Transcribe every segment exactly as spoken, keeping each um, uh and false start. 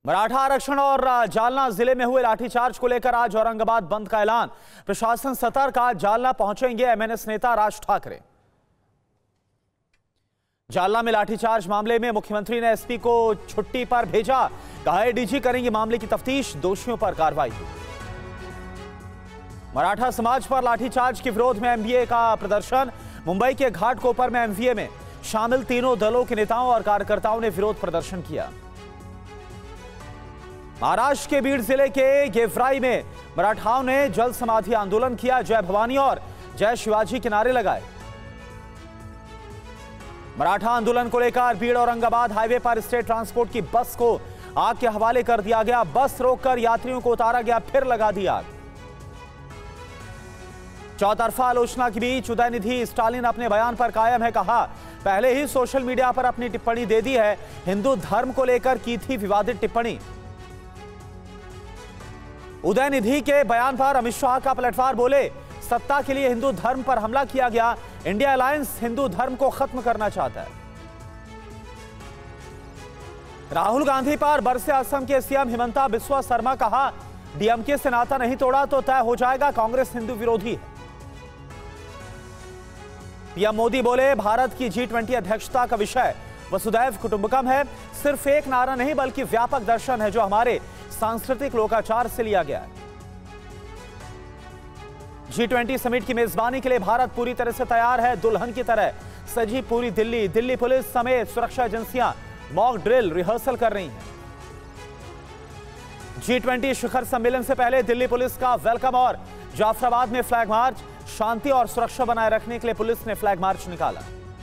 मराठा आरक्षण और जालना जिले में हुए लाठीचार्ज को लेकर आज औरंगाबाद बंद का ऐलान। प्रशासन सतर्क, आज जालना पहुंचेंगे एमएनएस नेता राज ठाकरे। जालना में लाठीचार्ज मामले में मुख्यमंत्री ने एसपी को छुट्टी पर भेजा। कहा एडीजी करेंगे मामले की तफ्तीश, दोषियों पर कार्रवाई। मराठा समाज पर लाठीचार्ज के विरोध में एमवीए का प्रदर्शन। मुंबई के घाटकोपर में एमवीए में शामिल तीनों दलों के नेताओं और कार्यकर्ताओं ने विरोध प्रदर्शन किया। महाराष्ट्र के बीड जिले के गेवराई में मराठाओं ने जल समाधि आंदोलन किया। जय भवानी और जय शिवाजी के नारे लगाए। मराठा आंदोलन को लेकर बीड औरंगाबाद हाईवे पर स्टेट ट्रांसपोर्ट की बस को आग के हवाले कर दिया गया। बस रोककर यात्रियों को उतारा गया, फिर लगा दी आग। चौतरफा आलोचना के बीच उदयनिधि स्टालिन अपने बयान पर कायम है। कहा पहले ही सोशल मीडिया पर अपनी टिप्पणी दे दी है। हिंदू धर्म को लेकर की थी विवादित टिप्पणी। उदयनिधि के बयान पर अमित शाह का पलटवार, बोले सत्ता के लिए हिंदू धर्म पर हमला किया गया। इंडिया अलायंस हिंदू धर्म को खत्म करना चाहता है। राहुल गांधी पर बरसे असम के सीएम हिमंता बिस्वा शर्मा, कहा डीएमके से नाता नहीं तोड़ा तो तय हो जाएगा कांग्रेस हिंदू विरोधी है। पीएम मोदी बोले भारत की जी ट्वेंटी अध्यक्षता का विषय वसुधैव कुटुंबकम है। सिर्फ एक नारा नहीं बल्कि व्यापक दर्शन है जो हमारे सांस्कृतिक लोकाचार से लिया गया है। जी ट्वेंटी समिट की मेजबानी के लिए भारत पूरी तरह से तैयार है। दुल्हन की तरह सजी पूरी दिल्ली। दिल्ली पुलिस समेत सुरक्षा एजेंसियां मॉक ड्रिल रिहर्सल कर रही हैं। जी ट्वेंटी शिखर सम्मेलन से पहले दिल्ली पुलिस का वेलकम और जाफराबाद में फ्लैग मार्च। शांति और सुरक्षा बनाए रखने के लिए पुलिस ने फ्लैग मार्च निकाला।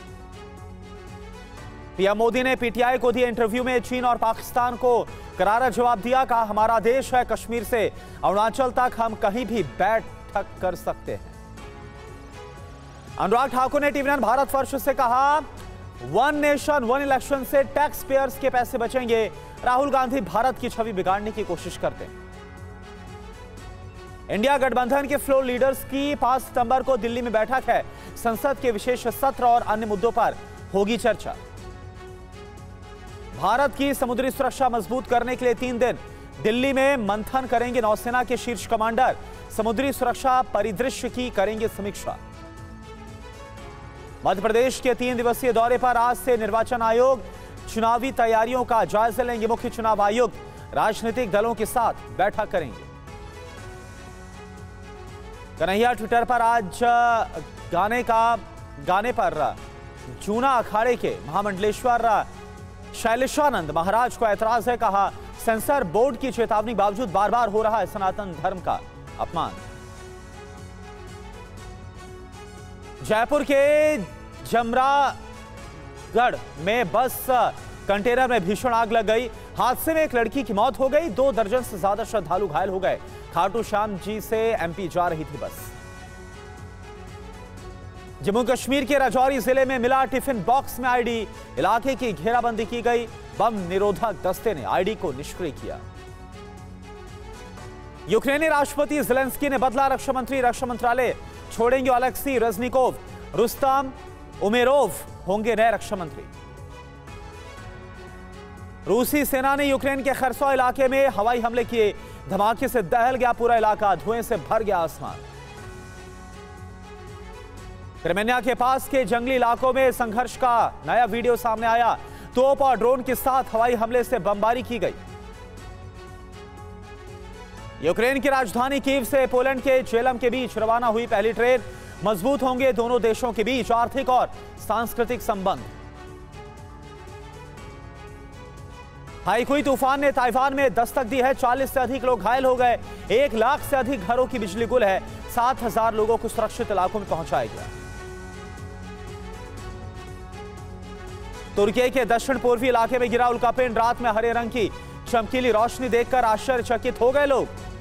पीएम मोदी ने पीटीआई को दिए इंटरव्यू में चीन और पाकिस्तान को करारा जवाब दिया। कहा हमारा देश है, कश्मीर से अरुणाचल तक हम कहीं भी बैठक कर सकते हैं। अनुराग ठाकुर ने टीवी नाइन भारतवर्ष से कहा वन नेशन वन इलेक्शन से टैक्स पेयर्स के पैसे बचेंगे। राहुल गांधी भारत की छवि बिगाड़ने की कोशिश करते हैं। इंडिया गठबंधन के फ्लोर लीडर्स की पांच सितंबर को दिल्ली में बैठक है। संसद के विशेष सत्र और अन्य मुद्दों पर होगी चर्चा। भारत की समुद्री सुरक्षा मजबूत करने के लिए तीन दिन दिल्ली में मंथन करेंगे नौसेना के शीर्ष कमांडर। समुद्री सुरक्षा परिदृश्य की करेंगे समीक्षा। मध्य प्रदेश के तीन दिवसीय दौरे पर आज से निर्वाचन आयोग चुनावी तैयारियों का जायजा लेंगे। मुख्य चुनाव आयुक्त राजनीतिक दलों के साथ बैठक करेंगे। कन्हैया ट्विटर पर आज गाने का गाने पर जूना अखाड़े के महामंडलेश्वर शैलेशानंद महाराज को ऐतराज है। कहा सेंसर बोर्ड की चेतावनी बावजूद बार बार हो रहा है सनातन धर्म का अपमान। जयपुर के जमरागढ़ में बस कंटेनर में भीषण आग लग गई। हादसे में एक लड़की की मौत हो गई। दो दर्जन से ज्यादा श्रद्धालु घायल हो गए। खाटू श्याम जी से एमपी जा रही थी बस। जम्मू कश्मीर के राजौरी जिले में मिला टिफिन बॉक्स में आईडी। इलाके की घेराबंदी की गई। बम निरोधक दस्ते ने आईडी को निष्क्रिय किया। यूक्रेनी राष्ट्रपति ज़ेलेंस्की ने बदला रक्षा मंत्री। रक्षा मंत्रालय छोड़ेंगे ओलेक्सी रेज़निकोव। रुस्तम उमेरोव होंगे नए रक्षा मंत्री। रूसी सेना ने यूक्रेन के खरसो इलाके में हवाई हमले किए। धमाके से दहल गया पूरा इलाका, धुएं से भर गया आसमान। क्रिमिया के पास के जंगली इलाकों में संघर्ष का नया वीडियो सामने आया। तोप और ड्रोन के साथ हवाई हमले से बमबारी की गई। यूक्रेन की राजधानी कीव से पोलैंड के जेलम के बीच रवाना हुई पहली ट्रेन। मजबूत होंगे दोनों देशों के बीच आर्थिक और सांस्कृतिक संबंध। हाईकुई तूफान ने ताइवान में दस्तक दी है। चालीस से अधिक लोग घायल हो गए। एक लाख से अधिक घरों की बिजली गुल है। सात हजार लोगों को सुरक्षित इलाकों में पहुंचाया गया। तुर्की के दक्षिण पूर्वी इलाके में गिरा उल्कापिंड। रात में हरे रंग की चमकीली रोशनी देखकर आश्चर्यचकित हो गए लोग।